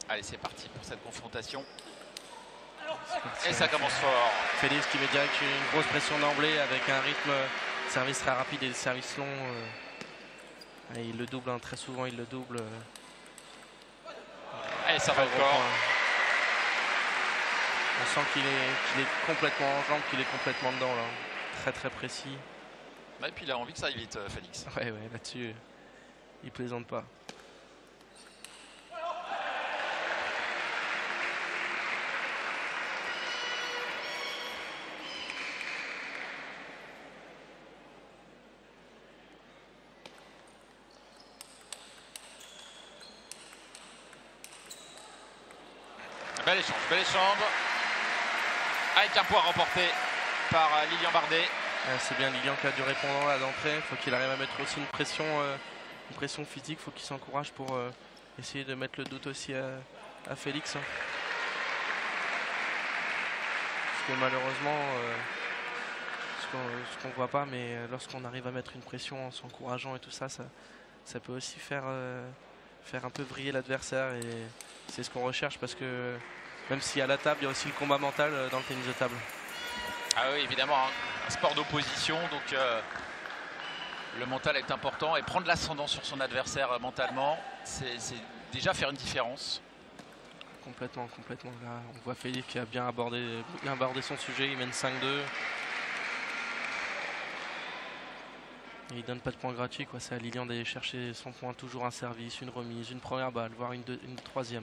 Allez, c'est parti pour cette confrontation. Et ça commence fort. Félix qui met direct une grosse pression d'emblée avec un rythme service très rapide et service long. Et il le double, hein, très souvent il le double. Allez, ça va encore. On sent qu'il est complètement en jambe, qu'il est complètement dedans là. Très très précis. Et puis il a envie que ça aille vite, Félix. Ouais, là-dessus, il plaisante pas. Bel échange. Avec un point remporté par Lilian Bardet. C'est bien Lilian qui a du répondant là d'entrée. Il faut qu'il arrive à mettre aussi une pression physique. Il faut qu'il s'encourage pour essayer de mettre le doute aussi à Félix. Parce que malheureusement, ce qu'on ne voit pas, mais lorsqu'on arrive à mettre une pression en s'encourageant et tout ça, ça peut aussi faire un peu vriller l'adversaire. Et c'est ce qu'on recherche parce que même si à la table, il y a aussi le combat mental dans le tennis de table. Ah oui, évidemment, hein. Un sport d'opposition, donc le mental est important. Et prendre l'ascendant sur son adversaire mentalement, c'est déjà faire une différence. Complètement. Là, on voit Félix qui a bien abordé son sujet, il mène 5-2. Et il donne pas de points gratuits, quoi. C'est à Lilian d'aller chercher son point, toujours un service, une remise, une première balle, voire une troisième.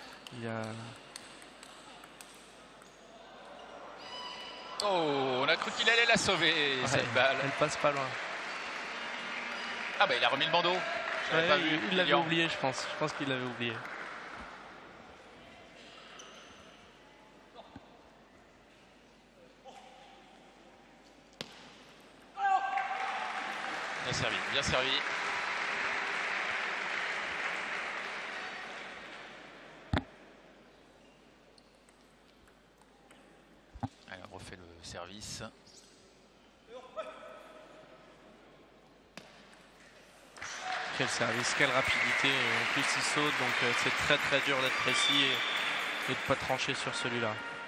Oh, on a cru qu'il allait la sauver, cette balle. Elle passe pas loin. Ah bah il a remis le bandeau. Il l'avait oublié, je pense. Je pense qu'il l'avait oublié. Bien servi. Allez, on refait le service. Quel service, quelle rapidité. En plus il saute, donc c'est très dur d'être précis et de ne pas trancher sur celui-là.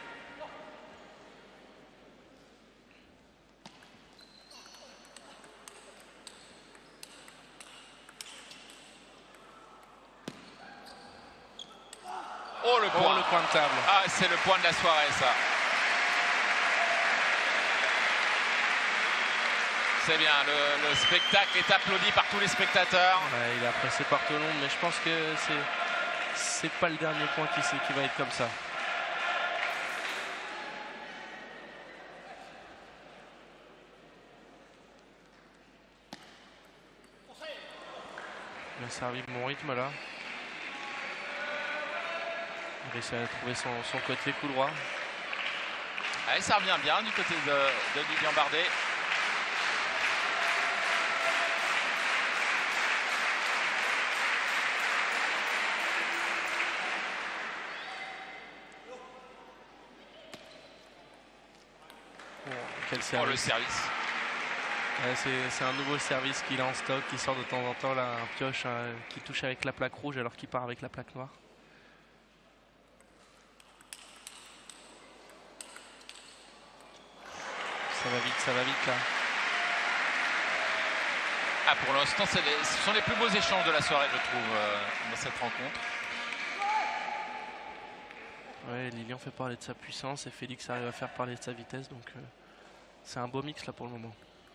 Oh, le point de table. Ah, c'est le point de la soirée, ça. C'est bien, le spectacle est applaudi par tous les spectateurs. Ouais, il est apprécié par tout le monde, mais je pense que c'est pas le dernier point qui va être comme ça. Bien servi, bon rythme là. Il réussit à trouver son côté coup droit. Allez, ça revient bien du côté de Lilian Bardet. Quel service. Oh, le service. Ouais, c'est un nouveau service qu'il a en stock, qui sort de temps en temps, là, un pioche qui touche avec la plaque rouge alors qu'il part avec la plaque noire. Ça va vite là. Ah, pour l'instant, ce sont les plus beaux échanges de la soirée, je trouve, dans cette rencontre. Ouais, Lilian fait parler de sa puissance et Félix arrive à faire parler de sa vitesse, donc c'est un beau mix là pour le moment.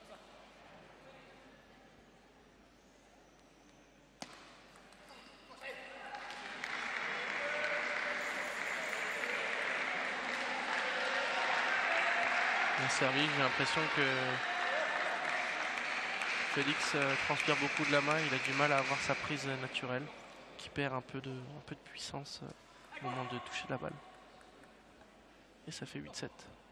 Bien servi, j'ai l'impression que Félix transpire beaucoup de la main, il a du mal à avoir sa prise naturelle, qui perd un peu de puissance au moment de toucher la balle. Et ça fait 8-7.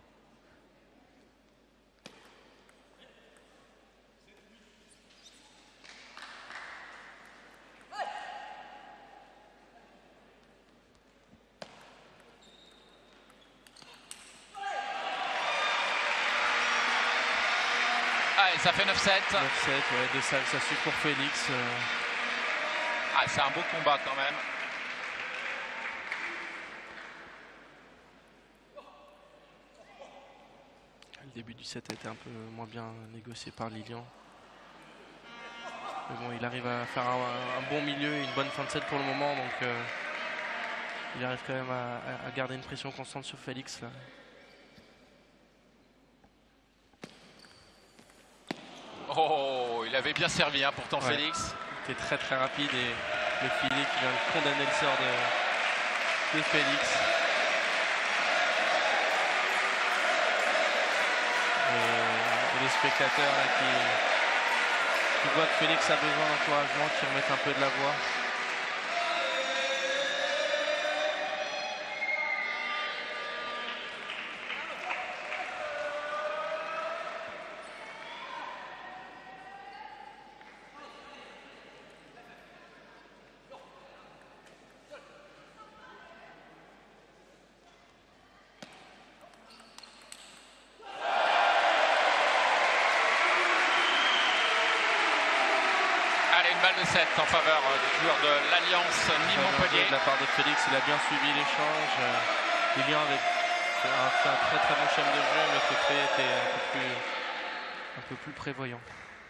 Ça fait 9-7. 9-7, ouais, ça suit pour Félix. Ah, c'est un beau combat quand même. début du set a été un peu moins bien négocié par Lilian. Mais bon, il arrive à faire un bon milieu et une bonne fin de set pour le moment, donc il arrive quand même à garder une pression constante sur Félix là. Oh, il avait bien servi hein, pourtant Ouais. Félix. Il était très rapide et le filet qui vient de condamner le sort de Félix. Et les spectateurs là, qui voient que Félix a besoin d'encouragement, qui remettent un peu de la voix. Balle de 7 en faveur du joueur de l'Alliance Nîmes-Montpellier. De la part de Félix, il a bien suivi l'échange. Lilian avait fait un très bon schème de jeu, mais Fefré était un peu plus prévoyant.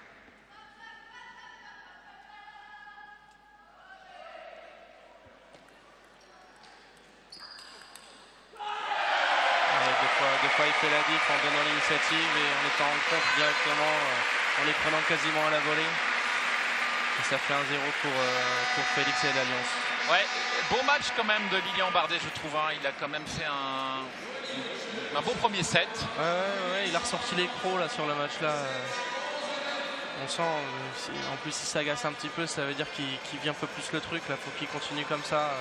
Des fois il fait la diff en donnant l'initiative et en étant en compte directement, en les prenant quasiment à la volée. Et ça fait 1-0 pour Félix et l'Alliance. Ouais, beau match quand même de Lilian Bardet, je trouve. Hein. Il a quand même fait un beau premier set. Ouais, il a ressorti les crocs là sur le match là. On sent, en plus il s'agace un petit peu, ça veut dire qu'il vient un peu plus le truc là. Faut qu'il continue comme ça.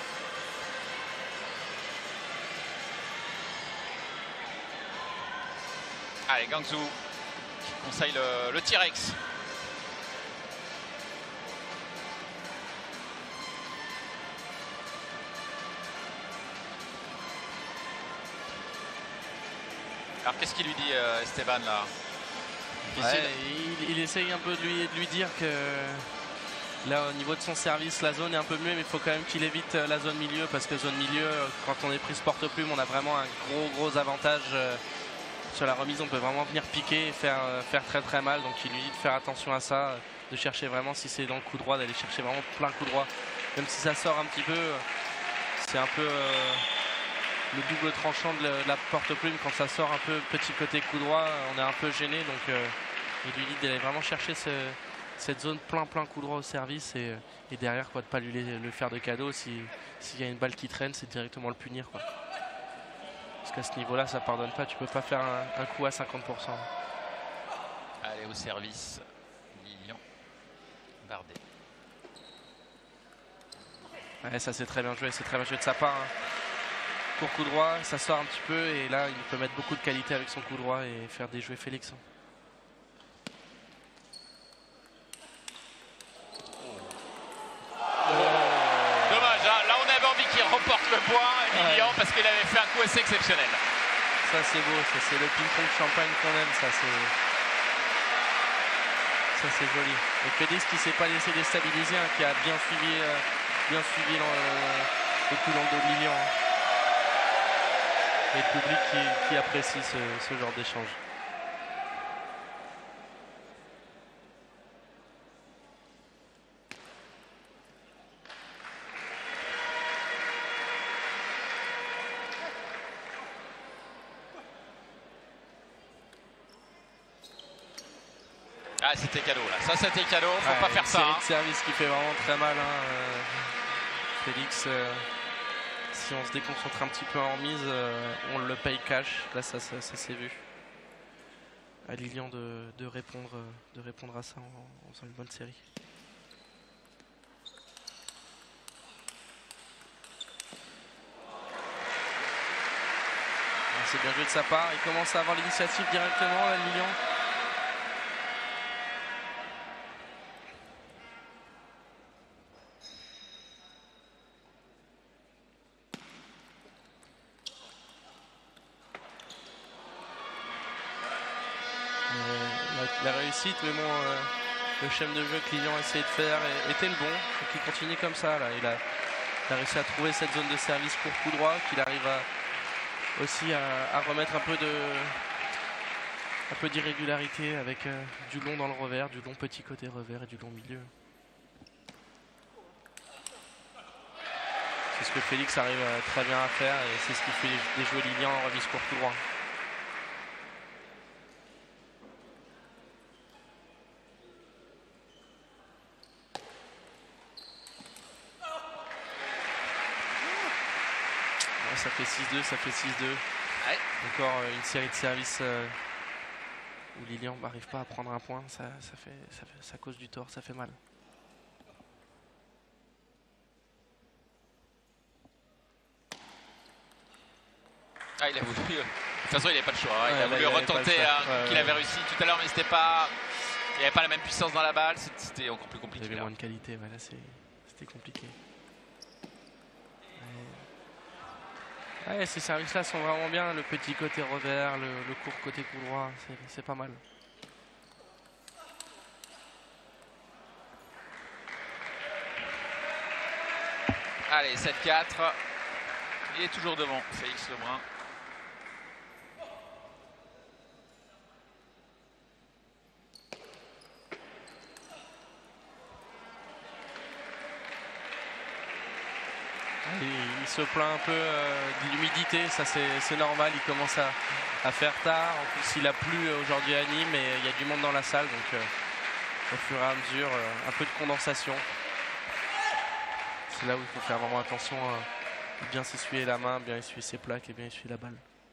Allez, Guangzhou qui conseille le T-Rex. Alors qu'est-ce qu'il lui dit Esteban là? Ouais, il essaye un peu de lui dire que là au niveau de son service la zone est un peu mieux, mais il faut quand même qu'il évite la zone milieu, parce que zone milieu, quand on est prise porte-plume, on a vraiment un gros avantage sur la remise. On peut vraiment venir piquer et faire très mal, donc il lui dit de faire attention à ça, de chercher vraiment, si c'est dans le coup droit, d'aller chercher vraiment plein coup droit, même si ça sort un petit peu. C'est un peu le double tranchant de la porte-plume. Quand ça sort un peu petit côté coup droit, on est un peu gêné, donc il lui dit d'aller vraiment chercher cette zone plein coup droit au service, et derrière quoi, de pas le faire de cadeau. S'il y a une balle qui traîne, c'est directement le punir quoi. Parce qu'à ce niveau là ça pardonne pas, tu peux pas faire un coup à 50%. Allez, au service Lilian Bardet. Ouais, ça c'est très bien joué, de sa part hein. Pour coup droit, ça sort un petit peu, et là il peut mettre beaucoup de qualité avec son coup droit et faire déjouer Félix. Dommage, hein. Là on avait envie qu'il reporte le point, Lilian, parce qu'il avait fait un coup assez exceptionnel. Ça c'est beau, ça c'est le ping-pong champagne qu'on aime, ça c'est joli. Et Félix qui s'est pas laissé déstabiliser, hein, qui a bien suivi le coup dans le dos de Lilian. Hein. Et le public qui apprécie ce genre d'échange. Ah, c'était cadeau là, ça c'était cadeau, faut pas faire ça. Série de service qui fait vraiment très mal. Hein. Félix, si on se déconcentre un petit peu en mise, on le paye cash. Là, ça s'est vu. À Lilian de répondre à ça en faisant une bonne série. C'est bien joué de sa part. Il commence à avoir l'initiative directement, là, Lilian. La réussite, mais bon, le schème de jeu que Lilian a essayé de faire était le bon. Donc il continue comme ça. Là. Il a réussi à trouver cette zone de service pour coup droit, qu'il arrive aussi à remettre un peu un peu d'irrégularité avec du long dans le revers, du long petit côté revers et du long milieu. C'est ce que Félix arrive très bien à faire et c'est ce qui fait déjouer Lilian en remise court tout droit. Ouais, ça fait 6-2, ça fait 6-2. Ouais. Encore une série de services où Lilian n'arrive pas à prendre un point, ça cause du tort, ça fait mal. Ah, il a voulu. De toute façon, il n'avait pas le choix. Hein. Ouais, il a voulu retenter qu'il ouais. avait réussi tout à l'heure, mais c'était pas. Il n'y avait pas la même puissance dans la balle. C'était encore plus Il y compliqué. avait Là. moins de qualité, ouais, là c'était compliqué. Ouais, ces services-là sont vraiment bien. Le petit côté revers, le court côté coup droit, c'est pas mal. Allez, 7-4. Il est toujours devant, Félix Lebrun. Il se plaint un peu de l'humidité, ça c'est normal, il commence à faire tard. En plus il a plu aujourd'hui à Nîmes et il y a du monde dans la salle, donc au fur et à mesure, un peu de condensation. C'est là où il faut faire vraiment attention à bien s'essuyer la main, bien essuyer ses plaques et bien essuyer la balle.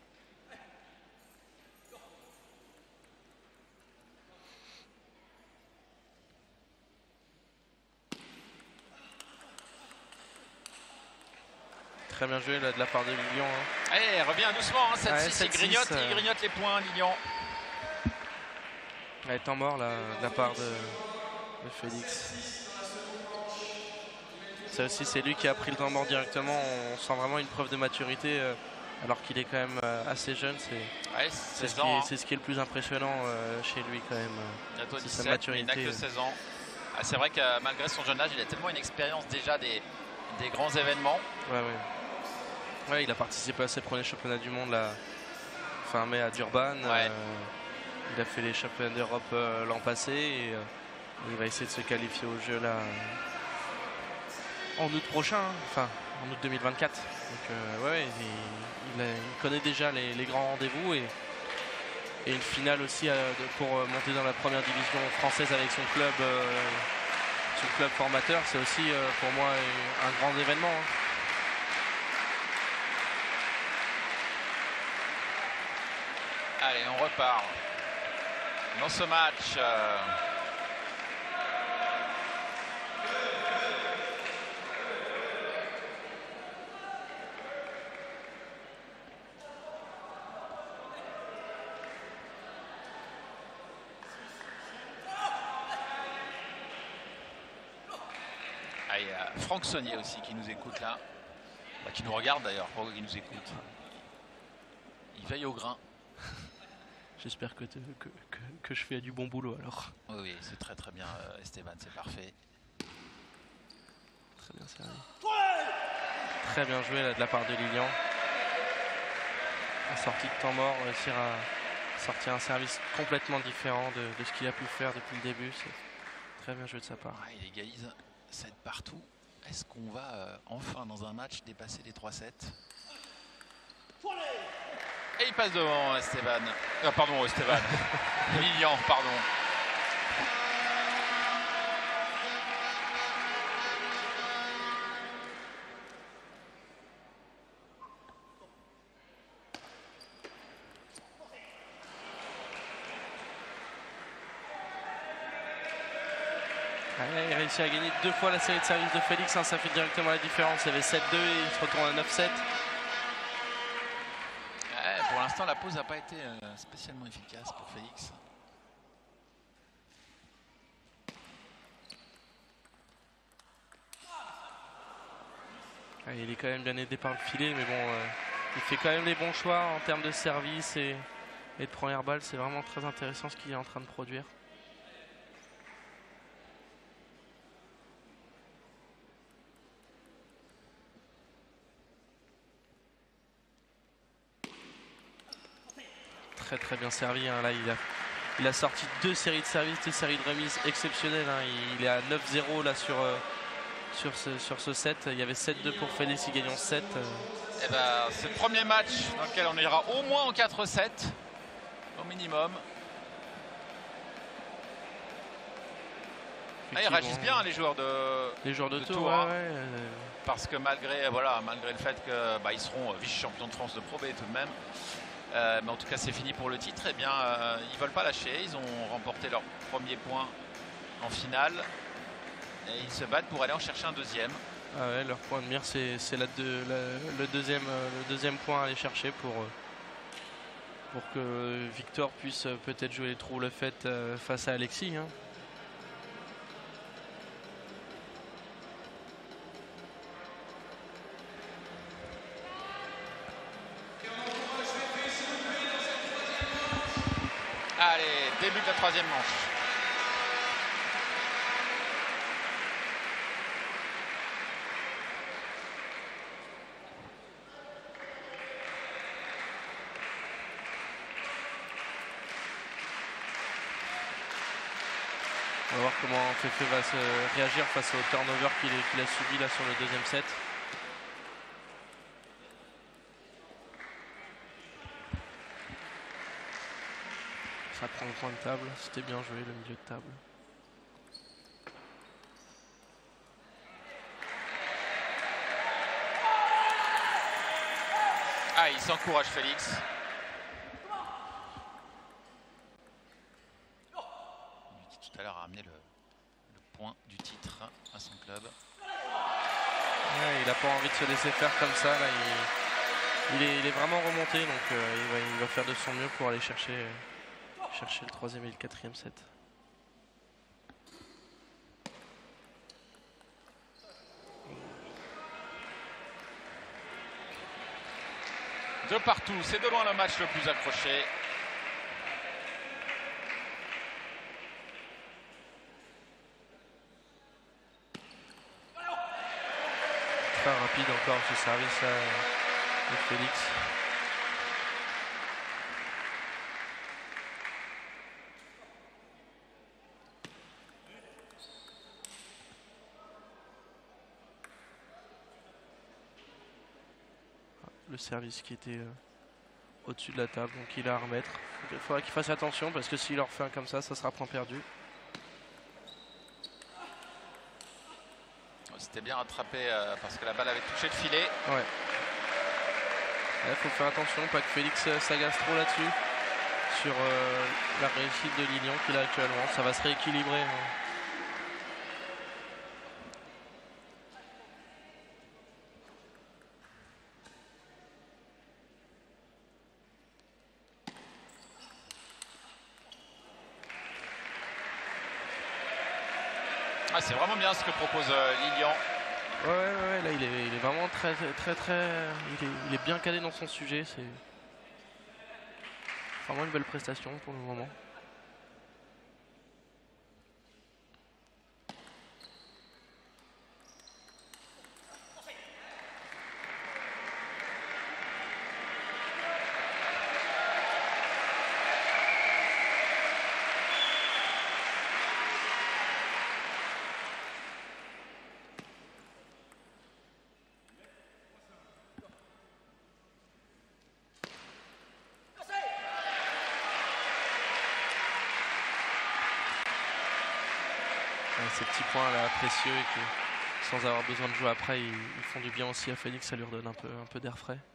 Très bien joué là, de la part de Lilian. Hein. Allez, revient doucement, hein, 7-6, Ouais, il grignote les points, Lilian. Ouais, temps mort là, de la part de Félix. Ça aussi, c'est lui qui a pris le temps mort directement. On sent vraiment une preuve de maturité alors qu'il est quand même assez jeune. C'est ce qui est le plus impressionnant chez lui quand même. Bientôt 17, sa maturité. il n'a que 16 ans. Ah, c'est vrai que malgré son jeune âge, il a tellement une expérience déjà des grands événements. Ouais, il a participé à ses premiers championnats du monde là, fin mai à Durban. Ouais. Il a fait les championnats d'Europe l'an passé et il va essayer de se qualifier au jeu là en août prochain, hein. Enfin en août 2024. Donc il connaît déjà les grands rendez-vous et une finale aussi pour monter dans la première division française avec son club formateur. C'est aussi pour moi un grand événement. Hein. Allez, on repart dans ce match. Ah, il y a Franck Saunier aussi qui nous écoute là. Bah, qui nous regarde d'ailleurs, pourquoi il nous écoute. Il veille au grain. J'espère que je fais du bon boulot alors. Oui, c'est très très bien Esteban, c'est parfait. Très bien servi. Très bien joué là, de la part de Lilian. En sortie de temps mort, réussir à sortir un service complètement différent de ce qu'il a pu faire depuis le début. C'est très bien joué de sa part. Ouais, il égalise 7 partout. Est-ce qu'on va enfin dans un match dépasser les 3-7 ? Et il passe devant Esteban. Pardon, Esteban. Lilian, pardon. Il réussit à gagner 2 fois la série de services de Félix. Hein, ça fait directement la différence. Il y avait 7-2 et il se retourne à 9-7. Pour l'instant, la pause n'a pas été spécialement efficace pour Félix. Il est quand même bien aidé par le filet, mais bon, il fait quand même les bons choix en termes de service et de première balle. C'est vraiment très intéressant ce qu'il est en train de produire. très bien servi. Hein. Là, il a sorti 2 séries de services, 2 séries de remises exceptionnelles. Hein. Il est à 9-0 là sur ce set. Il y avait 7-2 pour Félix, il gagne en 7. Eh ben, c'est le premier match dans lequel on ira au moins en 4-7, au minimum. Ah, ils réagissent bien les joueurs de tour. Hein. Ouais. Parce que malgré le fait que ils seront vice-champions de France de Pro B tout de même, mais en tout cas c'est fini pour le titre, eh bien ils ne veulent pas lâcher. Ils ont remporté leur premier point en finale et ils se battent pour aller en chercher un deuxième. Ah ouais, leur point de mire c'est le deuxième point à aller chercher pour que Victor puisse peut-être jouer les trous le fait face à Alexis. Hein. Allez, début de la troisième manche. On va voir comment Fefe va se réagir face au turnover qu'il a subi là sur le deuxième set. Ça prend le point de table, c'était bien joué le milieu de table. Ah, il s'encourage Félix. Qui tout à l'heure a amené le point du titre à son club. Ouais, il n'a pas envie de se laisser faire comme ça. Là, il est vraiment remonté, donc il va faire de son mieux pour aller chercher le troisième et le quatrième set. De partout, c'est de loin le match le plus accroché. Très rapide encore ce service de Félix. Le service qui était au-dessus de la table, donc il a à remettre. Il faudra qu'il fasse attention parce que s'il leur fait un comme ça sera point perdu. C'était bien rattrapé parce que la balle avait touché le filet. Ouais. Il faut faire attention, pas que Félix s'agace trop là-dessus. Sur la réussite de Lilian qu'il a actuellement. Ça va se rééquilibrer. Hein. Ah, c'est vraiment bien ce que propose Lilian. Ouais, là il est vraiment très il est bien calé dans son sujet, c'est vraiment une belle prestation pour le moment. Ces petits points là précieux et que sans avoir besoin de jouer après ils font du bien aussi à Félix, ça lui redonne un peu d'air frais.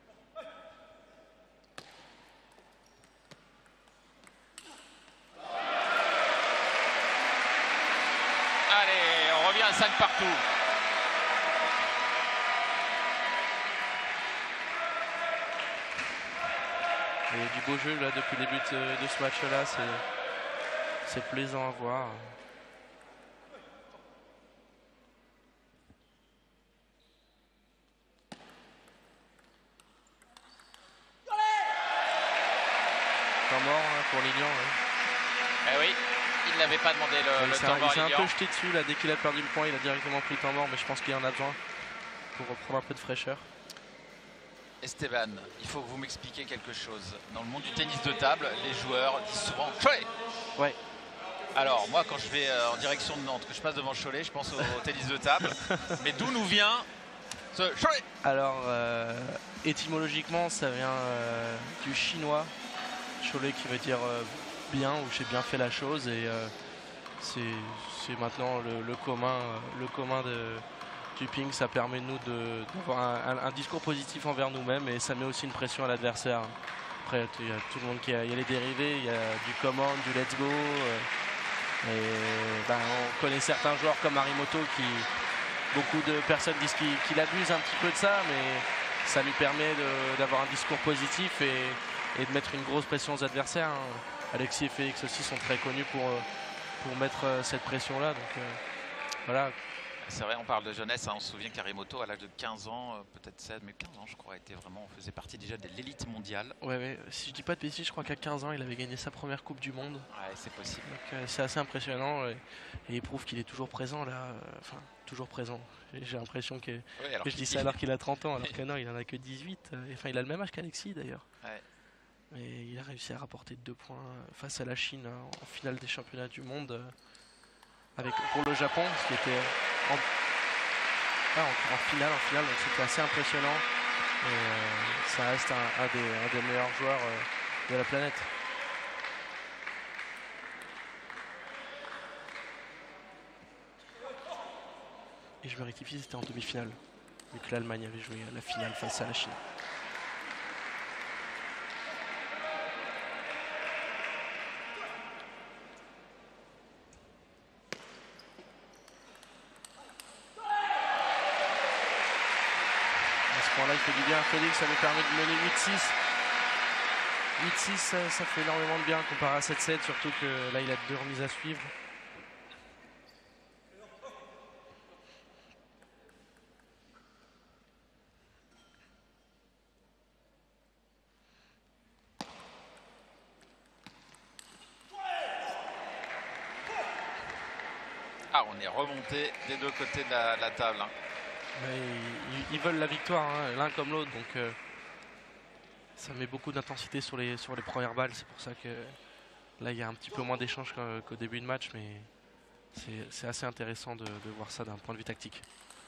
Allez, on revient à 5 partout. Il y a du beau jeu là depuis le début de ce match là, c'est plaisant à voir. Temps mort hein, pour Lilian. Eh oui, il n'avait pas demandé le temps mort. Il s'est un peu jeté dessus là, dès qu'il a perdu le point, il a directement pris le temps mort, mais je pense qu'il en a besoin pour reprendre un peu de fraîcheur. Esteban, il faut que vous m'expliquiez quelque chose. Dans le monde du tennis de table, les joueurs disent souvent Cholet. Ouais. Alors moi quand je vais en direction de Nantes, que je passe devant Cholet, je pense au tennis de table. Mais d'où nous vient ce Cholet? Alors étymologiquement ça vient du chinois, Cholet qui veut dire bien ou j'ai bien fait la chose et c'est maintenant le commun du ping. Ça permet nous d'avoir un discours positif envers nous-mêmes et ça met aussi une pression à l'adversaire. Après il y a tout le monde il y a les dérivés, il y a du command, du let's go. On connaît certains joueurs comme Arimoto qui, beaucoup de personnes disent qu'il abuse un petit peu de ça, mais ça lui permet d'avoir un discours positif et de mettre une grosse pression aux adversaires. Alexis et Félix aussi sont très connus pour mettre cette pression-là. Donc voilà. C'est vrai, on parle de jeunesse, hein. On se souvient qu'Arimoto, à l'âge de 15 ans, peut-être 16, mais 15 ans, je crois, faisait partie déjà de l'élite mondiale. Ouais. Si je dis pas de bêtises, je crois qu'à 15 ans, il avait gagné sa première Coupe du Monde. Ouais, c'est possible. Donc c'est assez impressionnant et il prouve qu'il est toujours présent là. Enfin, toujours présent. J'ai l'impression que je dis ça alors qu'il a 30 ans, alors que non, il en a que 18. Enfin, il a le même âge qu'Alexis d'ailleurs. Ouais. Et il a réussi à rapporter 2 points face à la Chine en finale des championnats du monde pour le Japon, ce qui était en finale, donc c'était assez impressionnant. Et ça reste un des meilleurs joueurs de la planète. Et je me rectifie, c'était en demi-finale, vu que l'Allemagne avait joué la finale face à la Chine. Là, il fait du bien à Félix, ça lui permet de mener 8-6. 8-6, ça fait énormément de bien comparé à 7-7, surtout que là, il a 2 remises à suivre. Ah, on est remonté des deux côtés de la table. Hein. Ils veulent la victoire, hein, l'un comme l'autre, donc ça met beaucoup d'intensité sur les premières balles. C'est pour ça que là il y a un petit peu moins d'échanges qu'au début de match, mais c'est assez intéressant de voir ça d'un point de vue tactique.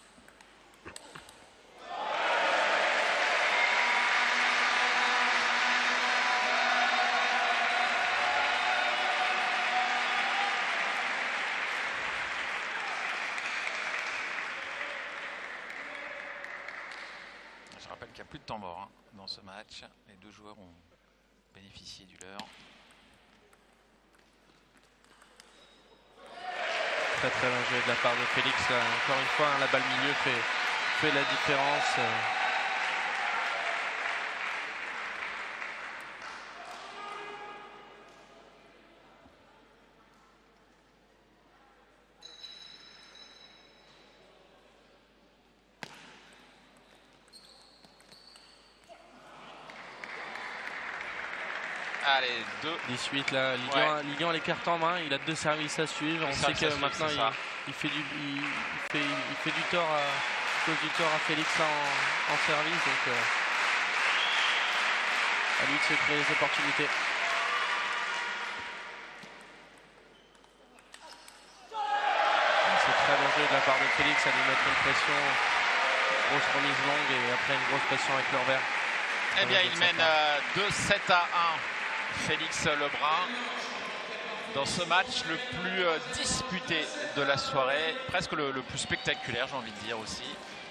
Je rappelle qu'il n'y a plus de temps mort dans ce match. Les deux joueurs ont bénéficié du leur. Très très bien joué de la part de Félix. Encore une fois, la balle milieu fait la différence. Allez, 18 là, Lilian a les cartes en main, il a 2 services à suivre. On sait que maintenant il fait du tort à Félix en service, donc à lui de se créer des opportunités. C'est très bon jeu de la part de Félix à lui mettre une pression, grosse remise longue et après une grosse pression avec le revers. Eh bien, il mène 2-7-1. Félix Lebrun dans ce match le plus disputé de la soirée, presque le plus spectaculaire, j'ai envie de dire aussi.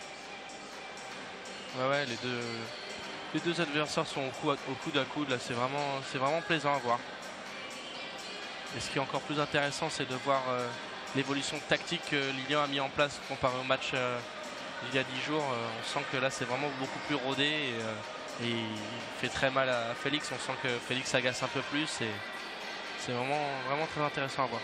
Ouais, les deux adversaires sont au coude à coude, là c'est vraiment plaisant à voir. Et ce qui est encore plus intéressant, c'est de voir l'évolution tactique que Lilian a mis en place comparé au match il y a 10 jours. On sent que là c'est vraiment beaucoup plus rodé et il fait très mal à Félix. On sent que Félix s'agace un peu plus et c'est vraiment très intéressant à voir.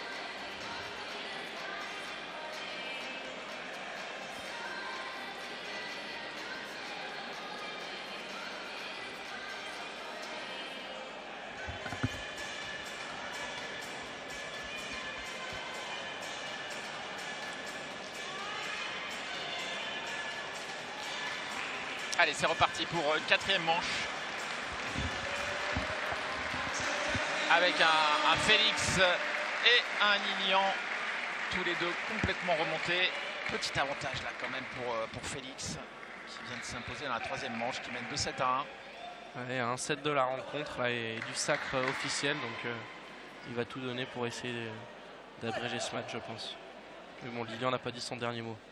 Allez, Allez, c'est reparti pour une quatrième manche. Avec un Félix et un Lilian, tous les deux complètement remontés. Petit avantage là quand même pour Félix, qui vient de s'imposer dans la troisième manche, qui mène 2-7 à 1. Ouais, un 7 de la rencontre là, et du sacre officiel, donc il va tout donner pour essayer d'abréger ce match, je pense. Mais bon, Lilian n'a pas dit son dernier mot.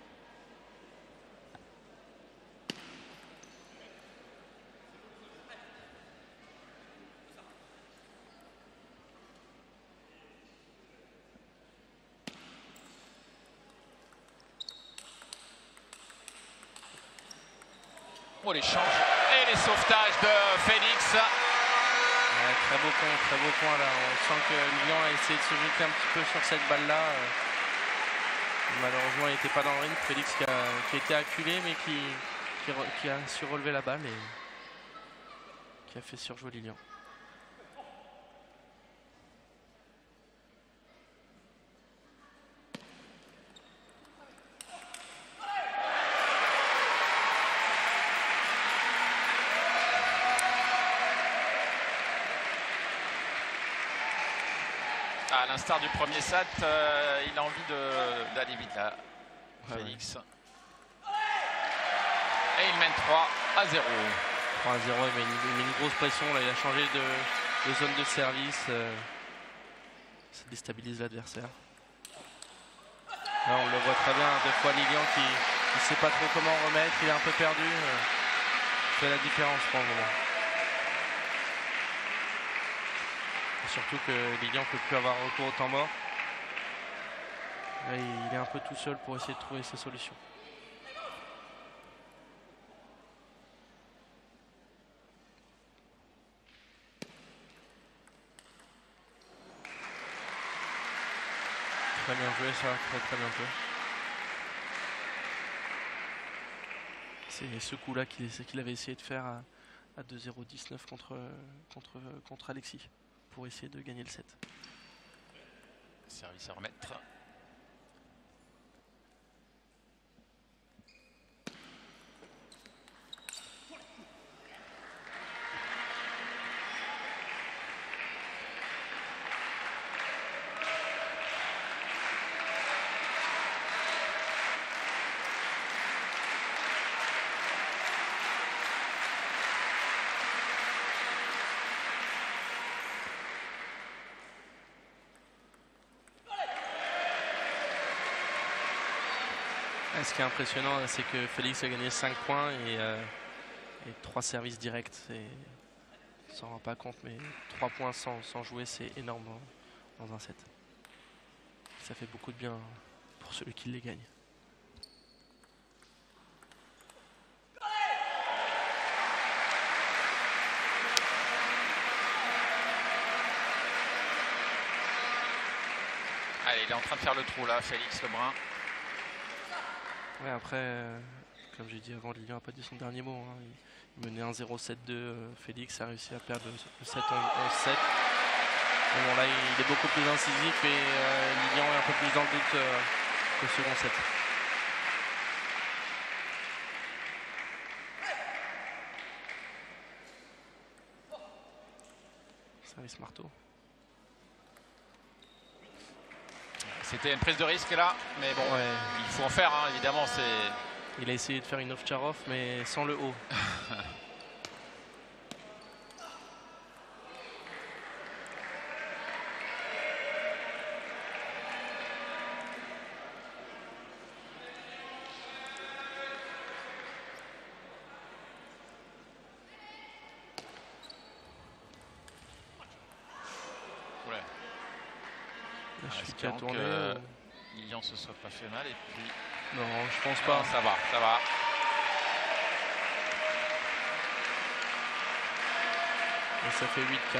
Oh, l'échange et les sauvetages de Félix. Ouais, très beau point là. On sent que Lilian a essayé de se jeter un petit peu sur cette balle là. Malheureusement il n'était pas dans le ring. Félix qui a été acculé mais qui a su relever la balle et qui a fait surjouer Lilian. À l'instar du premier set, il a envie d'aller vite là, Félix. Ouais. Et il mène 3-0. 3-0, il met une grosse pression là, il a changé de zone de service. Ça déstabilise l'adversaire. Là on le voit très bien, des fois Lilian qui ne sait pas trop comment remettre, il est un peu perdu. Fait la différence pour le moment. Surtout que Lilian ne peut plus avoir recours au temps mort. Là, il est un peu tout seul pour essayer de trouver ses solutions. Très bien joué ça, très bien joué. C'est ce coup-là qu'il avait essayé de faire à 2-0-19 contre Alexis, pour essayer de gagner le set. Service à remettre. Ce qui est impressionnant, c'est que Félix a gagné 5 points et 3 services directs. On s'en rend pas compte, mais 3 points sans jouer, c'est énorme dans un set. Ça fait beaucoup de bien pour celui qui les gagne. Allez, il est en train de faire le trou là, Félix Lebrun. Ouais, après, comme j'ai dit avant, Lilian n'a pas dit son dernier mot. Hein. Il menait 1-0-7-2. Félix a réussi à perdre le 7 en 7. Bon, là, il est beaucoup plus incisif et Lilian est un peu plus dans le doute qu'au second set. Service marteau. C'était une prise de risque là, mais bon, ouais. Il faut en faire, hein, évidemment. Il a essayé de faire une off-char-off, mais sans le haut. Qui a tourné. Lilian se soit pas fait mal et puis. Non, je pense pas. Non, ça va, ça va. Et ça fait 8-4.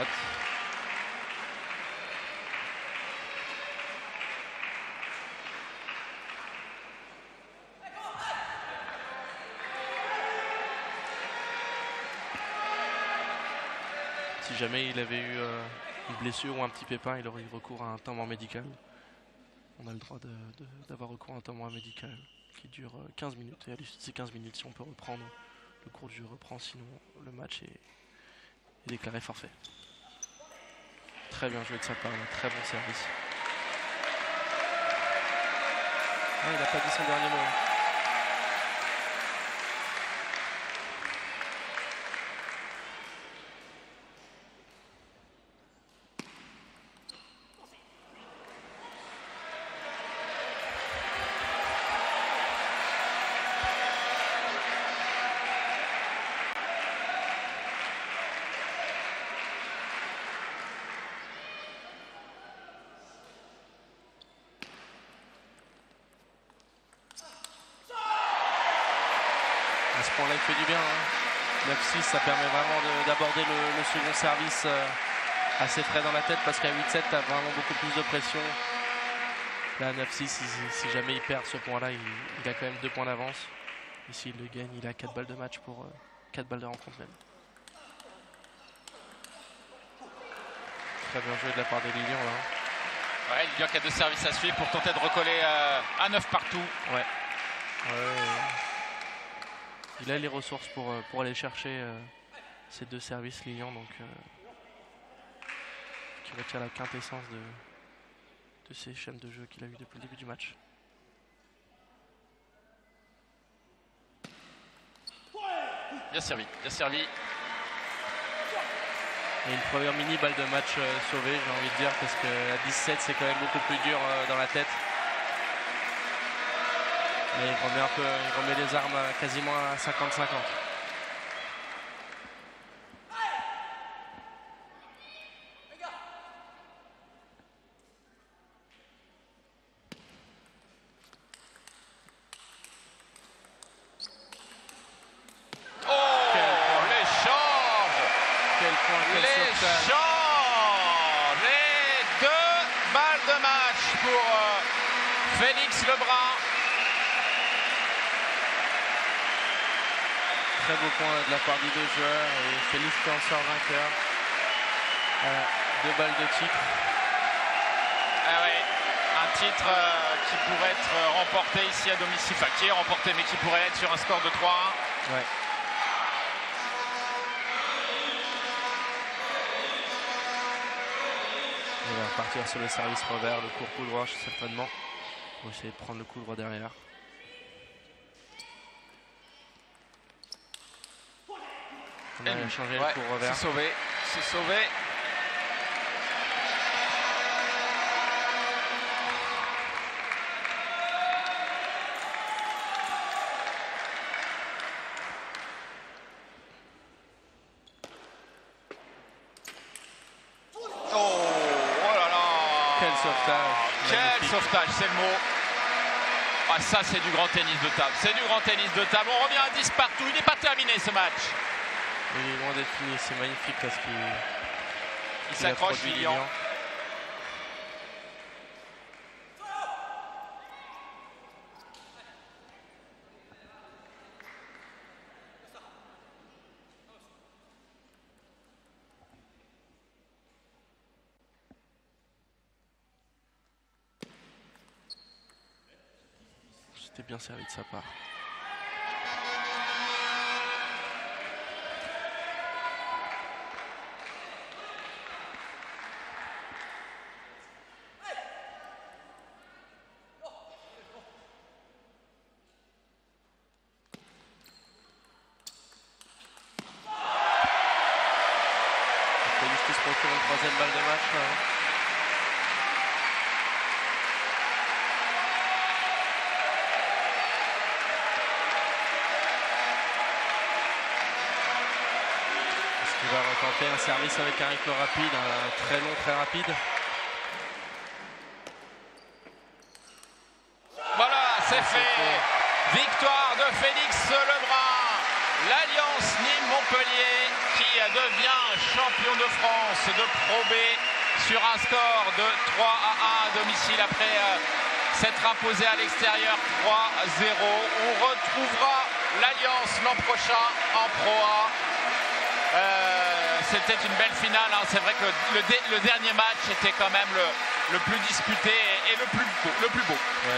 Si jamais il avait eu une blessure ou un petit pépin, il aurait eu recours à un temps mort médical. On a le droit d'avoir recours à un temps mort médical qui dure 15 minutes. Et à l'issue de ces 15 minutes, si on peut reprendre, le cours du jeu reprend, sinon le match est déclaré forfait. Très bien joué de sa part, très bon service. Ah, il n'a pas dit son dernier mot. À ce point-là, il fait du bien. 9-6, ça permet vraiment d'aborder le second service assez frais dans la tête, parce qu'à 8-7, tu as vraiment beaucoup plus de pression. Là, 9-6, si jamais il perd ce point-là, il a quand même 2 points d'avance. Et s'il le gagne, il a 4 balles de match pour 4 balles de rencontre même. Très bien joué de la part des Lilians là. Ouais, Lilian qui a 2 services à suivre pour tenter de recoller à 9 partout. Ouais. Il a les ressources pour aller chercher ces 2 services Lilian, donc qui retient la quintessence de ces chaînes de jeu qu'il a eu depuis le début du match. Bien servi, bien servi. Et une première mini balle de match sauvée, j'ai envie de dire, parce qu'à 17 c'est quand même beaucoup plus dur dans la tête. Mais il remet les armes quasiment à 50-50. Les 2 balles de match pour Félix Lebrun. Très beau point de la part des 2 joueurs et Félix qui en sort vainqueur. 2 balles de titre. Ah ouais, un titre qui pourrait être remporté ici à domicile, enfin qui est remporté mais qui pourrait être sur un score de 3-1. Ouais. On va repartir sur le service revers, le court coup droit certainement, pour essayer de prendre le coup droit derrière. On a changé le coup revers. C'est sauvé, c'est sauvé. Quel sauvetage! Quel sauvetage, c'est le mot. Ah, ça, c'est du grand tennis de table. C'est du grand tennis de table. On revient à 10 partout. Il n'est pas terminé ce match. Il est loin d'être fini. C'est magnifique parce qu'il s'accroche, Lilian. C'était bien servi de sa part. Félix qui se procure une 3e balle de match. Il va retenter un service avec un rythme rapide, un très long, très rapide. Voilà, c'est fait. Victoire de Félix Lebrun. L'Alliance Nîmes-Montpellier qui devient champion de France de Pro B sur un score de 3-1 à domicile après s'être imposé à l'extérieur 3-0. On retrouvera l'Alliance l'an prochain en Pro A. C'était une belle finale, hein. C'est vrai que le dernier match était quand même le plus disputé et le plus beau. Ouais.